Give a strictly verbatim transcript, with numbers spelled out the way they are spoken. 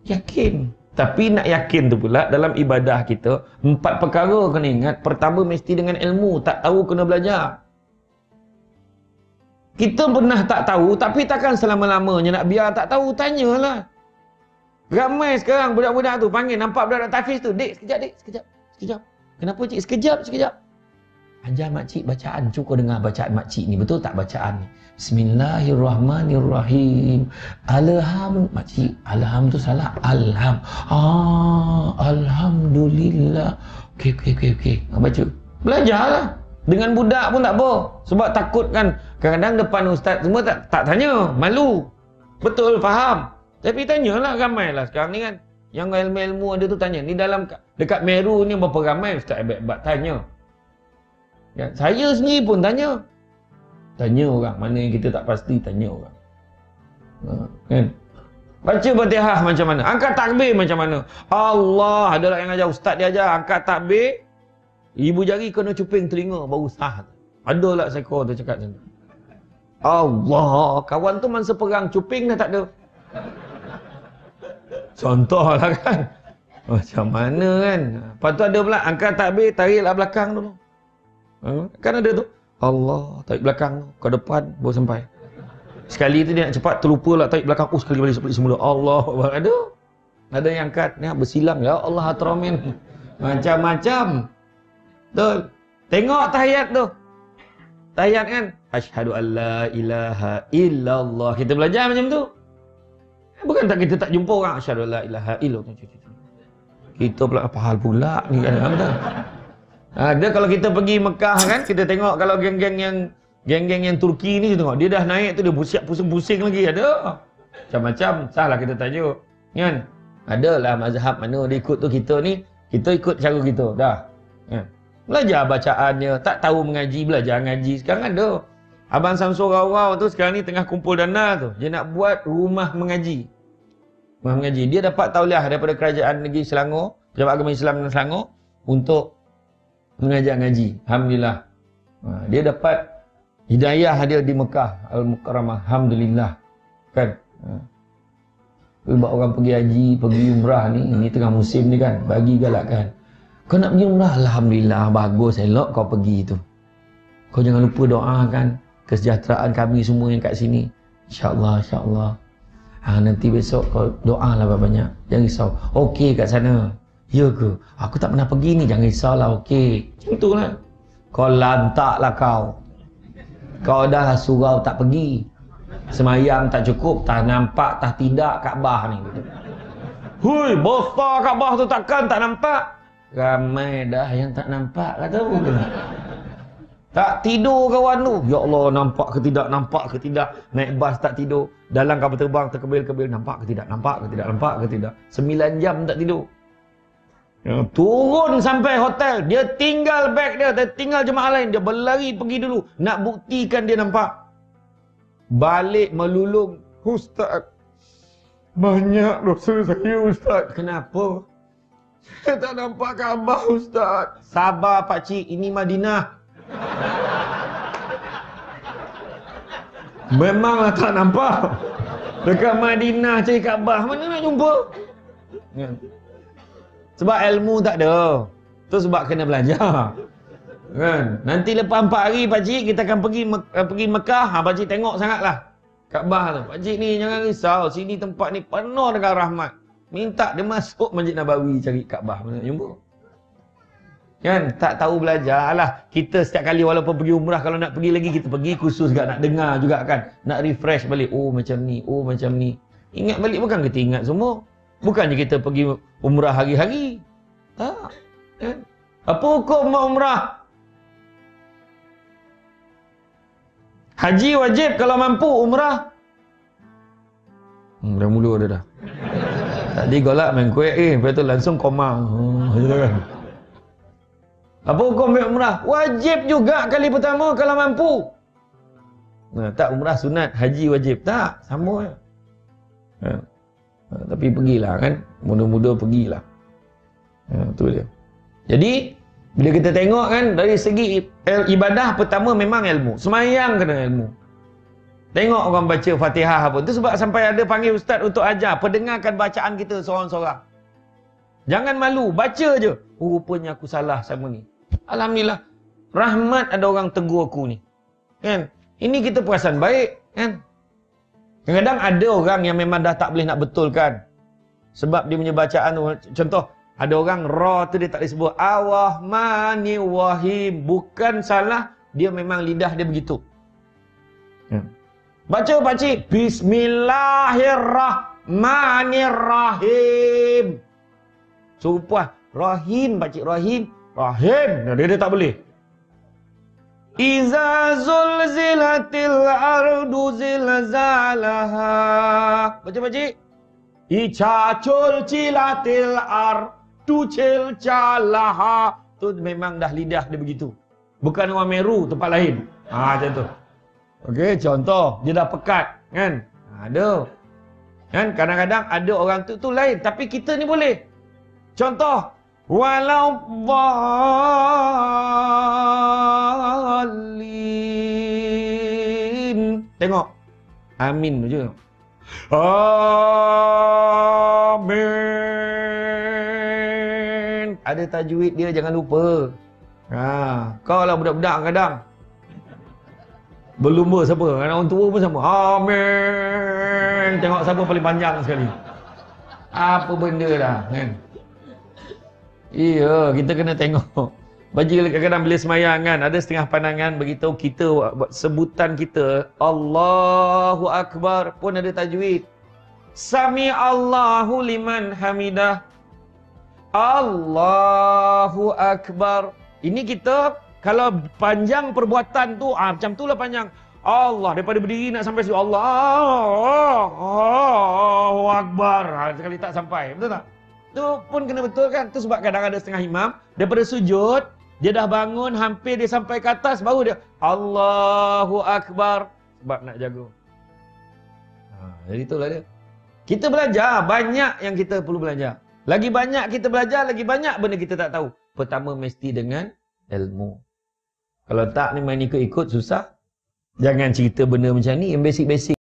Yakin. Tapi nak yakin tu pula dalam ibadah kita, empat perkara kena ingat. Pertama mesti dengan ilmu, tak tahu kena belajar. Kita pernah tak tahu, tapi takkan selama-lamanya nak biar tak tahu, tanyalah. Ramai sekarang budak-budak tu panggil, nampak budak-budak tahfiz tu, "Dek, sekejap dek, sekejap, sekejap. Kenapa cik? Sekejap, sekejap. Ajar makcik bacaan, cukup dengar bacaan makcik ni, betul tak bacaan ni? Bismillahirrahmanirrahim. Alham, makcik, alham tu salah. Alham. Ah, alhamdulillah. Okey, okey, okey, okey. Baca. Belajarlah. Dengan budak pun tak apa. Sebab takut kan. Kadang-kadang depan ustaz semua tak tak tanya, malu. Betul, faham. Tapi tanyalah, ramailah sekarang ni kan. Yang ilmu-ilmu ada tu tanya. Ni dalam dekat Meru ni berapa ramai ustaz hebat-hebat tanya. Ya, saya sendiri pun tanya. Tanya orang, mana yang kita tak pasti, tanya orang. Ha, kan? Baca Fatihah macam mana? Angkat takbir macam mana? Allah, adalah yang ajar ustaz dia ajar angkat takbir, ibu jari kena cuping telinga baru sah. Adalah seekor tu cakap macam tu. Allah, kawan tu masa perang cuping dah tak ada. Contohlah kan. Macam mana kan? Lepas tu ada pula angkat takbir, tariklah belakang dulu. Ha, kan ada tu. Allah, tarik belakang ke depan baru sampai. Sekali tu dia nak cepat terlupa lah tarik belakang. Oh, sekali balik seperti semula. Allah, ada. Ada yang angkat ni bersilang, ya Allah atramin. Macam-macam. Betul. Tengok tahiyat tu. Tahiyat kan? Asyhadu an la ilaha illallah. Kita belajar macam tu. Bukan tak kita tak jumpa orang asyhadu an la ilaha illallah. Kita pula apa hal pula ni kan? Betul. Ada kalau kita pergi Mekah kan, kita tengok kalau geng-geng yang geng-geng yang Turki ni, kita tengok dia dah naik tu dia siap pusing-pusing lagi, ada. Macam-macam, salah kita tanya. Kan? Adalah mazhab mana dia ikut tu, kita ni kita ikut cara kita dah. Kan? Belajar bacaannya, tak tahu mengaji, belajar ngaji. Sekarang ada. Abang Samsul Rawau tu sekarang ni tengah kumpul dana tu. Dia nak buat rumah mengaji. Rumah mengaji. Dia dapat tauliah daripada kerajaan negeri Selangor, Pejabat Agama Islam Selangor untuk mengajar ngaji. Alhamdulillah. Ha, dia dapat hidayah dia di Mekah Al-Mukarramah. Alhamdulillah. Kan? Ha. Sebab orang pergi haji, pergi umrah ni, ni tengah musim ni kan, bagi galakkan. Kau nak pergi umrah? Alhamdulillah, bagus, elok kau pergi tu. Kau jangan lupa doakan kesejahteraan kami semua yang kat sini. InsyaAllah, insyaAllah. Ha, nanti besok kau doalah banyak-banyak. Jangan risau. Okey kat sana. Ya ke? Aku tak pernah pergi ni, jangan risaulah, okey. Macam tu lah. Kau lantaklah kau. Kau dah surau tak pergi. Semayang tak cukup, tak nampak, tak tidak Kaabah ni. Hui, besar Kaabah tu takkan tak nampak? Ramai dah yang tak nampak, kata pun. Tak tidur kawan tu. Ya Allah, nampak ke tidak, nampak ke tidak. Naik bas tak tidur. Dalam kapal terbang terkebil-kebil, nampak ke tidak, nampak ke tidak, nampak ke tidak. Sembilan jam tak tidur. Ya, turun sampai hotel, dia tinggal beg dia, dia tinggal jemaah lain, dia berlari pergi dulu nak buktikan dia nampak. Balik melulung, Ustaz, banyak dosa saya Ustaz. Kenapa? Saya tak nampak Kaabah Ustaz. Sabar pakcik, ini Madinah. Memanglah tak nampak. Dekat Madinah cari Kaabah, mana nak jumpa? Ya. Sebab ilmu tak ada. Tu sebab kena belajar. Kan? Nanti lepas empat hari pakcik kita akan pergi uh, pergi Mekah. Ha, pakcik tengok sangatlah Kaabah tu. Pakcik ni jangan risau, sini tempat ni penuh dengan rahmat. Minta dia masuk Masjid Nabawi cari Kaabah, mana nak jumpa. Kan? Tak tahu belajar lah. Kita setiap kali walaupun pergi umrah, kalau nak pergi lagi kita pergi khusus juga nak dengar juga kan. Nak refresh balik. Oh macam ni, oh macam ni. Ingat balik bukan kita ingat semua. Bukannya kita pergi umrah hari-hari. Tak. Kan? Apa hukum umrah? Haji wajib kalau mampu, umrah. Hmm, dah mula dia dah. Tadi golak main kuih, eh, lepas tu langsung koma. Hmm, kan? Apa hukum umrah? Wajib juga kali pertama kalau mampu. Nah, tak umrah sunat, haji wajib. Tak, sama je. Ha. Ha, tapi pergilah kan, muda-muda pergilah. Ha, tu dia. Jadi bila kita tengok kan dari segi ibadah, pertama memang ilmu. Semayang kena ilmu. Tengok orang baca Fatihah pun. Itu sebab sampai ada panggil ustaz untuk ajar. Perdengarkan bacaan kita seorang-seorang. Jangan malu. Baca je. Oh, rupanya aku salah sama ni. Alhamdulillah. Rahmat ada orang tegur aku ni. Kan? Ini kita perasan baik. Kan? Kadang-kadang ada orang yang memang dah tak boleh nak betulkan. Sebab dia punya bacaan tu. Contoh. Ada orang ra tu dia tak boleh sebut. Ar-Rahmanir-Rahim. Bukan salah. Dia memang lidah dia begitu. Kan? Baca pakcik. Bismillahirrahmanirrahim. Suruh puas. Rahim pakcik. Rahim. Rahim. Nah, dia, dia tak boleh. Iza zulzilatil ardu zilzalaha. Baca pakcik. Ica cul cilatil ardu cilcalaha. Tu memang dah lidah dia begitu. Bukan orang Meru tempat lain. Ha, macam tu. Okey, contoh, dia dah pekat, kan? Ada. Kan kadang-kadang ada orang tu tu lain, tapi kita ni boleh. Contoh, walau dhalin. Tengok. Amin je. Amin. Ada tajwid dia, jangan lupa. Ha, kau lah budak-budak kadang. Berlumba siapa? Orang tua pun sama. Amin. Tengok siapa paling panjang sekali. Apa benda dah, kan? Iya, kita kena tengok. Bagi kadang-kadang bila semayang kan, ada setengah pandangan beritahu kita, sebutan kita, Allahu Akbar pun ada tajwid. Sami Allahu liman hamidah. Allahu Akbar. Ini kita kalau panjang perbuatan tu, ah, macam tu lah panjang. Allah, daripada berdiri nak sampai situ. Allah, Allahu Akbar. Ha, sekali tak sampai. Betul tak? Tu pun kena betul kan? Tu sebab kadang ada setengah imam, daripada sujud, dia dah bangun, hampir dia sampai ke atas, baru dia, Allahu Akbar. Sebab nak jaga. Ha, jadi itulah dia. Kita belajar, banyak yang kita perlu belajar. Lagi banyak kita belajar, lagi banyak benda kita tak tahu. Pertama, mesti dengan ilmu. Kalau tak ni main ikut-ikut susah. Jangan cerita benda macam ni yang basic-basic.